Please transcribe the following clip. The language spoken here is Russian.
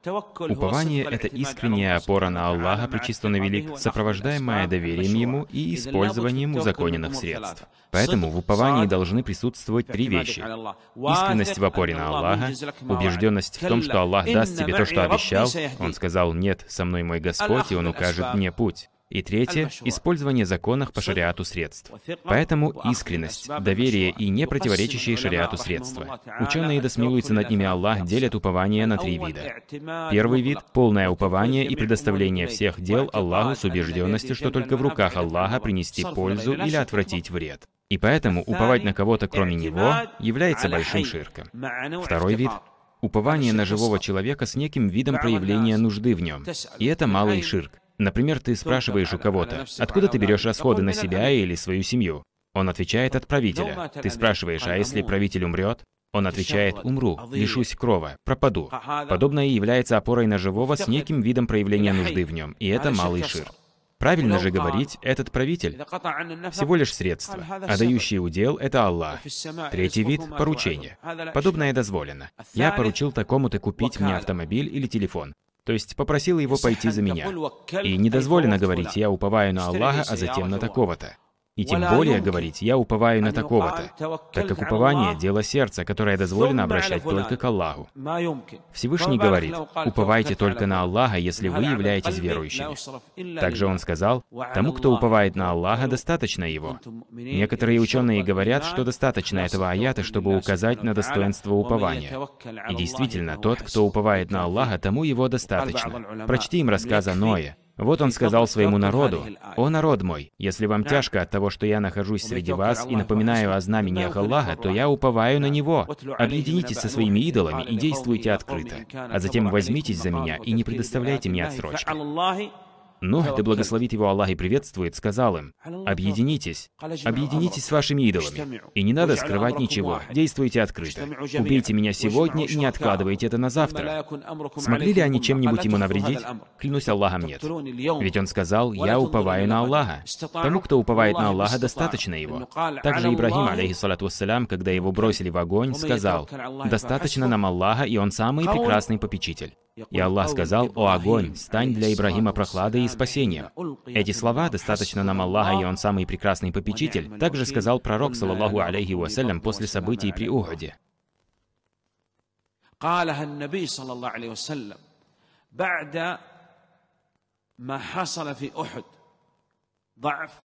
Упование — это искренняя опора на Аллаха, пречист Он и велик, сопровождаемая доверием Ему и использованием узаконенных средств. Поэтому в уповании должны присутствовать три вещи. Искренность в опоре на Аллаха, убежденность в том, что Аллах даст тебе то, что обещал. Он сказал: «Нет, со мной мой Господь, и Он укажет мне путь». И третье — использование законов по шариату средств. Поэтому искренность, доверие и не противоречащие шариату средства. Ученые, да смилуется над ними Аллах, делят упование на три вида. Первый вид — полное упование и предоставление всех дел Аллаху с убежденностью, что только в руках Аллаха принести пользу или отвратить вред. И поэтому уповать на кого-то кроме Него является большим ширком. Второй вид — упование на живого человека с неким видом проявления нужды в нем. И это малый ширк. Например, ты спрашиваешь у кого-то: «Откуда ты берешь расходы на себя или свою семью?» Он отвечает: «От правителя». Ты спрашиваешь: «А если правитель умрет?» Он отвечает: «Умру, лишусь крова, пропаду». Подобное является опорой на живого с неким видом проявления нужды в нем, и это малый ширк. Правильно же говорить: этот правитель всего лишь средство, а дающий удел — это Аллах. Третий вид — поручение. Подобное дозволено. Я поручил такому-то купить мне автомобиль или телефон. То есть попросил его пойти за меня. И не дозволено говорить: «Я уповаю на Аллаха, а затем на такого-то». И тем более говорить: «Я уповаю на такого-то», так как упование — дело сердца, которое дозволено обращать только к Аллаху. Всевышний говорит: «Уповайте только на Аллаха, если вы являетесь верующими». Также Он сказал: «Тому, кто уповает на Аллаха, достаточно его». Некоторые ученые говорят, что достаточно этого аята, чтобы указать на достоинство упования. И действительно, тот, кто уповает на Аллаха, тому его достаточно. Прочти им рассказ о Ное. Вот он сказал своему народу: «О народ мой, если вам тяжко от того, что я нахожусь среди вас и напоминаю о знамениях Аллаха, то я уповаю на Него. Объединитесь со своими идолами и действуйте открыто, а затем возьмитесь за меня и не предоставляйте мне отсрочки». Нух, да благословит его Аллах и приветствует, сказал им: «Объединитесь, объединитесь с вашими идолами, и не надо скрывать ничего, действуйте открыто. Убейте меня сегодня и не откладывайте это на завтра». Смогли ли они чем-нибудь ему навредить? Клянусь Аллахом, нет. Ведь он сказал: «Я уповаю на Аллаха». Тому, кто уповает на Аллаха, достаточно его. Также Ибрахим, алейхиссалату вассалям, когда его бросили в огонь, сказал: «Достаточно нам Аллаха, и Он самый прекрасный попечитель». И Аллах сказал: «О огонь, стань для Ибрахима прохладой и спасением». Эти слова «достаточно нам Аллаха, и Он самый прекрасный попечитель» также сказал пророк, саллаллаху алейхи вассалям, после событий при Ухуде.